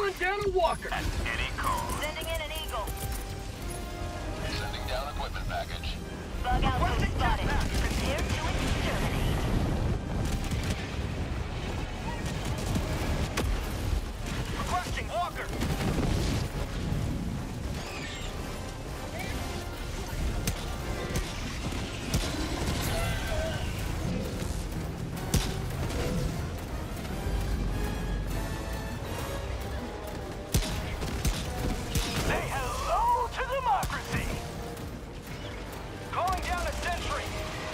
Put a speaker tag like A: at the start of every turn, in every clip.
A: Calling down a walker.
B: At any cost.
C: Sending in an eagle.
B: Sending down equipment package.
C: Bug outpost spotted. Prepare to exterminate.
B: Requesting walker. Say hello to democracy. Calling down a sentry.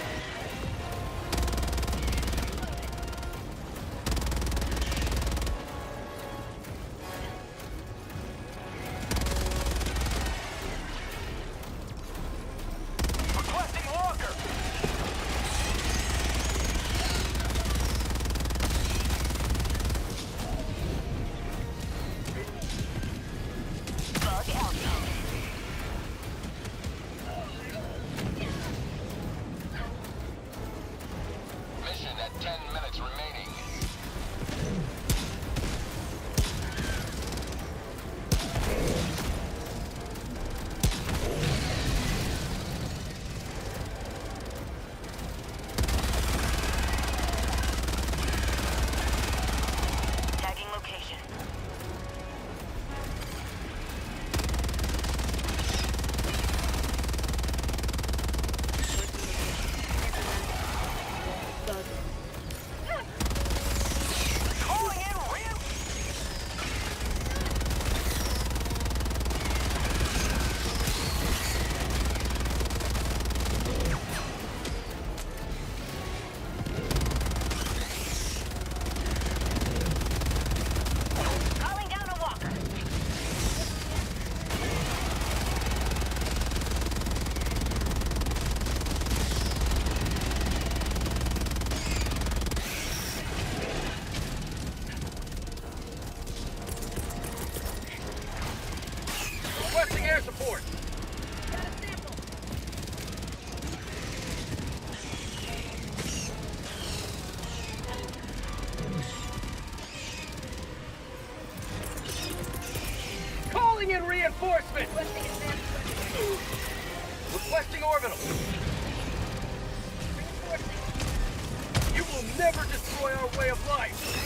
B: Requesting walker.
C: Bug outpost.
B: Mission at 10 minutes remaining.
C: Tagging location.
B: Calling in real.
C: Calling down a walker.
A: Requesting air support. Calling in reinforcement. Requesting orbital. You will never destroy our way of life.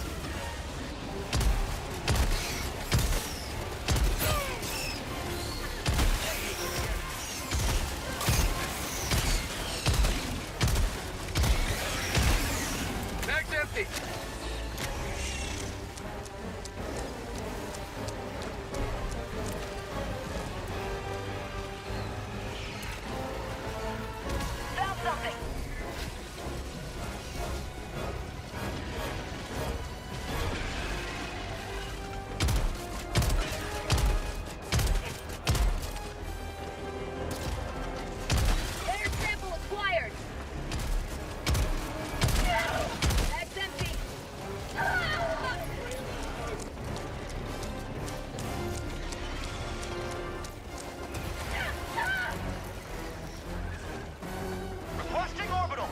A: Mag's empty.
C: Found something. Air sample acquired. That's empty.
B: Requesting orbital.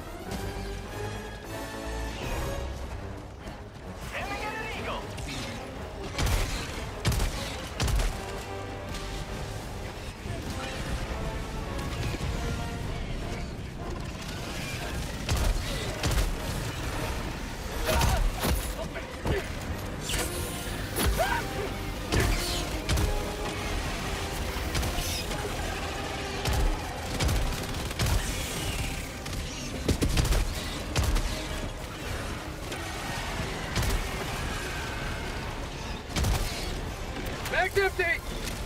B: Sending in an eagle.
A: Mag's empty.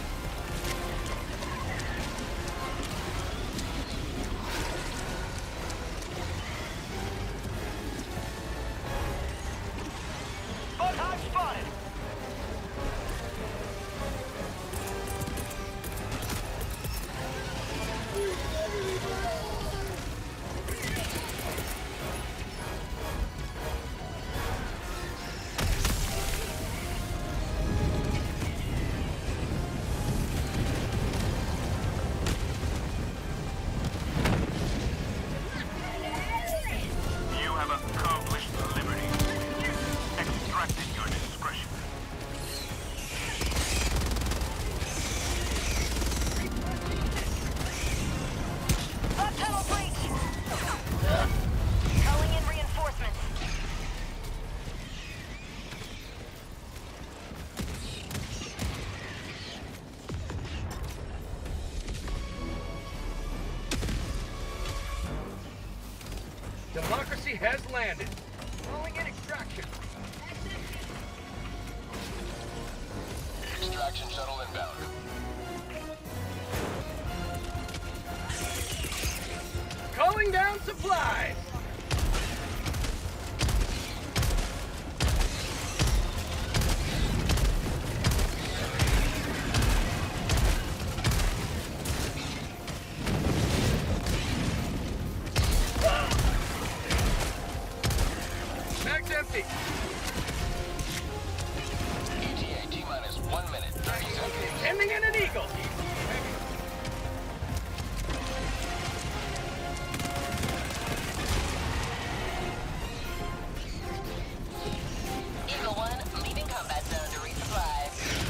B: Bug hive spotted. You have accomplished liberty. Extracted your discretion.
A: has landed. Calling in extraction.
D: Extraction shuttle inbound.
A: Calling down supplies. Mag's empty.
D: ETA T-minus 1 minute, 30 seconds.
A: Ending in an eagle.
C: Eagle 1, leaving combat zone to resupply.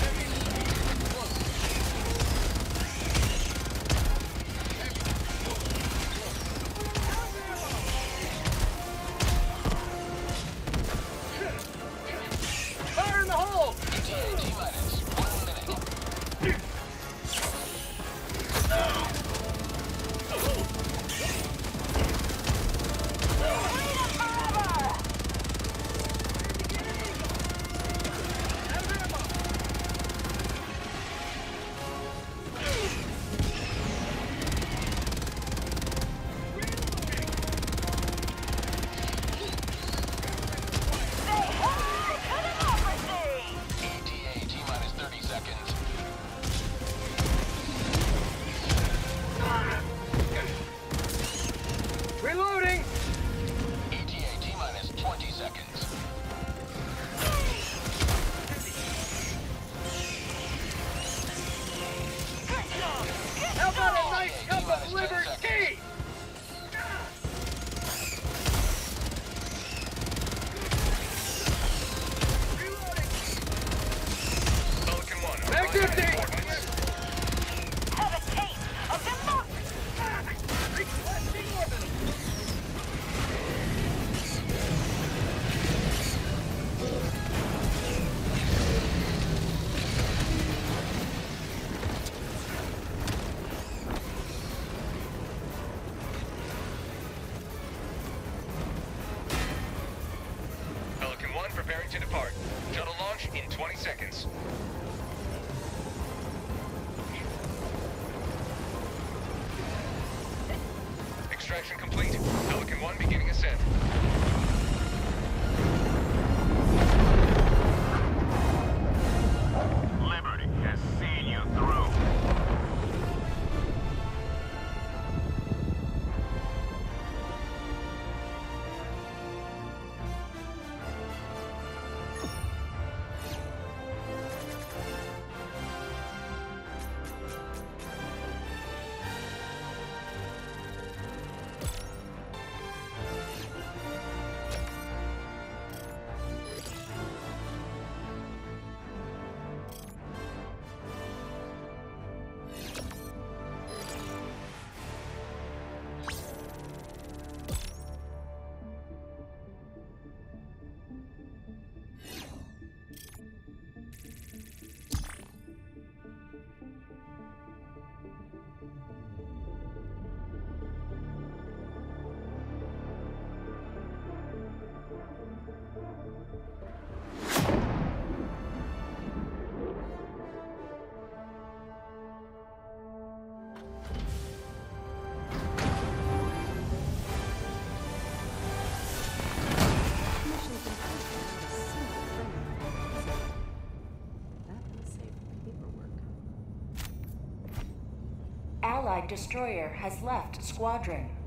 A: Fire in the hole.
D: ETA T-minus 1 minute. ETA T-minus 30 seconds.
A: Reloading.
D: ETA T-minus 20 seconds.
A: How about a nice cup of liver tea?
D: Pelican 1.
A: Mag's empty.
C: Have a taste of democracy.
A: Requesting orbital.
D: Pelican 1 preparing to depart. Shuttle launch in 20 seconds. Extraction complete. Pelican 1 beginning ascent. Liberty has seen you through.
E: Allied destroyer has left squadron.